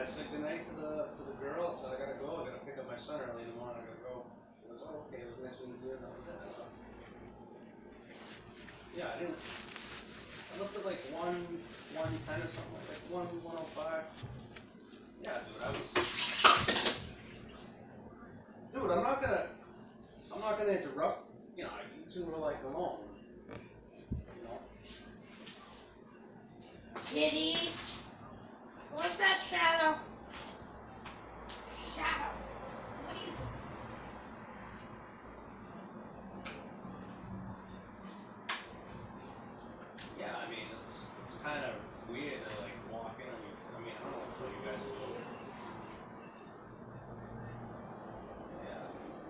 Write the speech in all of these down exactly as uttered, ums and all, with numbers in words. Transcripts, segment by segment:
I said goodnight to the to the girl. I said I gotta go. I gotta pick up my son early in the morning. I gotta go. She goes, oh, okay. It was nice meeting you. And that was it. Yeah, I didn't. I looked at like one one ten or something like that. One one oh five. Yeah, dude. I was. Dude, I'm not gonna. I'm not gonna interrupt. You know, you two were like alone. You know. Kitty. What's that shadow? Shadow. What are you doing? Yeah, I mean, it's it's kind of weird to like walk in on you. I mean, I don't know what you guys are doing. Yeah.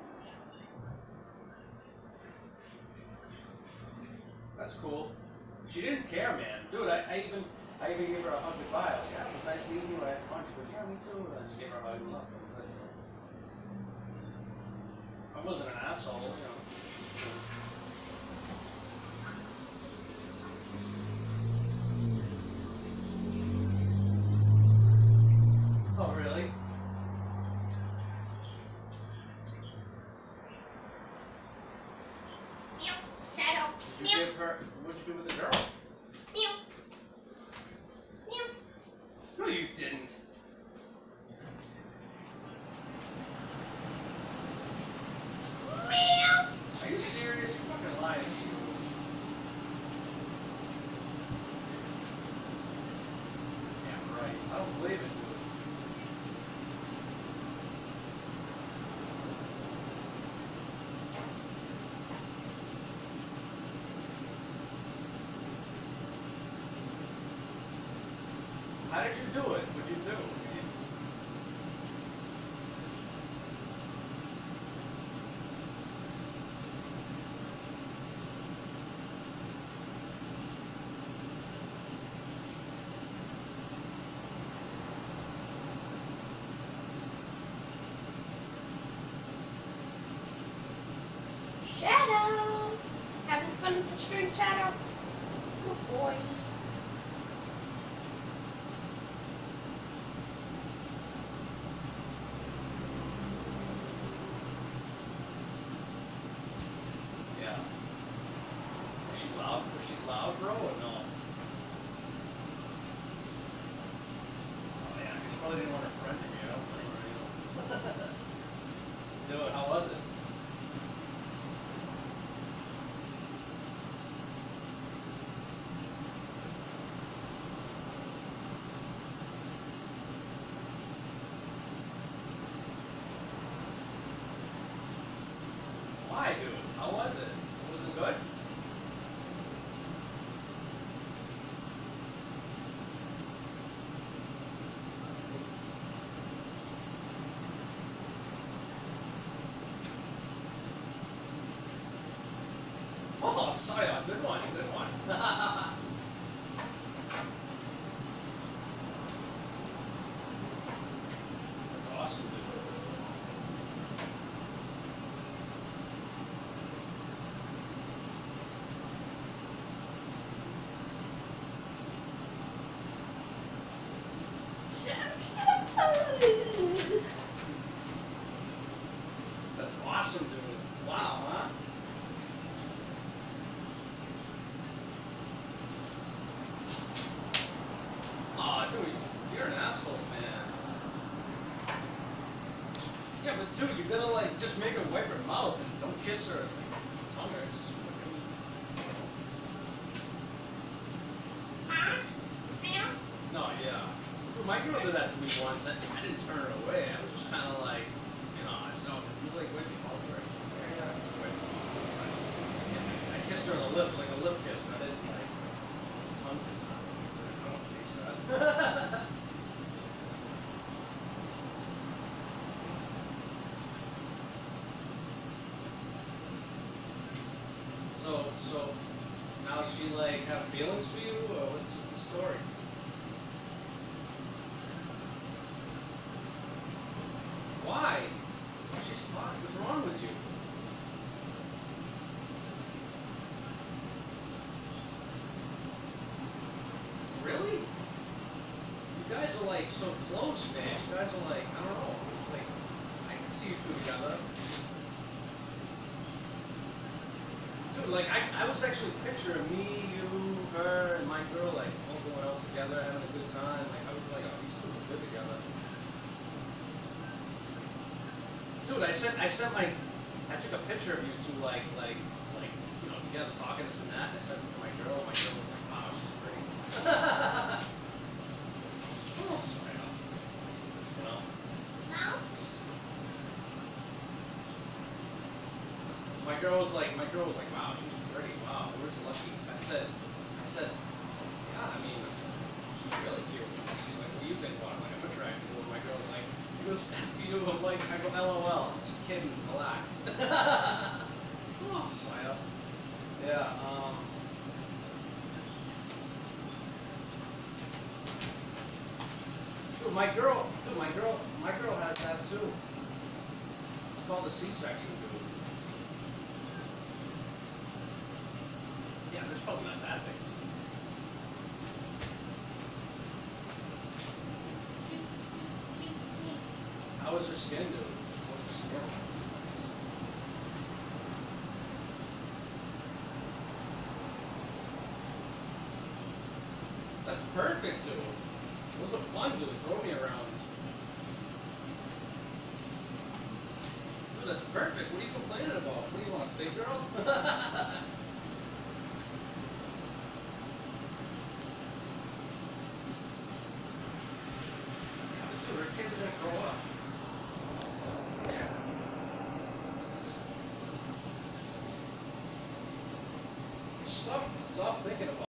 That's cool. She didn't care, man. Dude, I, I even I even gave her a hug goodbye. I was like, yeah, it was nice meeting you. I had fun. She goes, yeah, me too. And I just gave her a hug and left. That was it, you know. I wasn't an asshole, you know. Oh, really? Meow. Shadow. Did you Meow. give her, what'd you do with the girl? Meow. Meow. No, you didn't. Meow. Are you serious? You're fucking lying to you. Yeah, right. I don't believe it, dude. How did you do it? What'd you do? Shadow. Having fun with the string, Shadow? Good boy. Yeah. Was she loud? Was she loud, bro, or no? Oh, yeah, she probably didn't want her friend to be. I don't blame her, you know. Dude, how was it? Why, dude? How was it? Was it good? Oh, sorry, good one, good one. That's awesome, dude. That's awesome, dude. Wow, huh? Aw, dude, you're an asshole, man. Yeah, but dude, you gotta like just make her wipe her mouth and don't kiss her, like, tongue her, just fucking, you know. No, yeah. Dude, my girl did that to me once. I, I didn't turn her away. I was just kind of like, you know, I saw you like wipe your mouth, right? Yeah, yeah. Wipe your mouth, right? And I kissed her on the lips, like a lip kiss, but I didn't like tongue kiss her. I don't taste that. So, so now she like have feelings for you, or what's, what's the story? Why? She's fine. What's wrong with you? Really? You guys are like like so close, man. You guys are like, I don't know. It's like I can see you two together. Dude, like I, I was actually picturing me, you, her, and my girl like all going out together, having a good time. Like I was like, oh, these two are good together. Dude, I sent I sent my I took a picture of you two like like like you know together talking this and that. And I sent it to my girl. My girl was like, wow, she's pretty. Oh, straight up, you know. Mouse. My girl was like, my girl was like, wow, she's pretty. Wow, where's Lucky? I said, I said, yeah, I mean, she's really cute. She's like, what do you think about her? Like, I'm attracted to her. My girl's like, he goes, F you. I'm like, I go, L O L. I'm just kidding. Relax. Oh, sign up. Yeah. Um. Dude, my girl, dude, my girl, my girl has that too. It's called a C-section, dude. Yeah, there's probably not that big. How was her skin, dude? How was her skin? That's perfect, dude. Those are fun, dude. Throw me around. Dude, that's perfect. What are you complaining about? What do you want, a big girl? Dude, her kids are gonna grow up. Stop, stop thinking about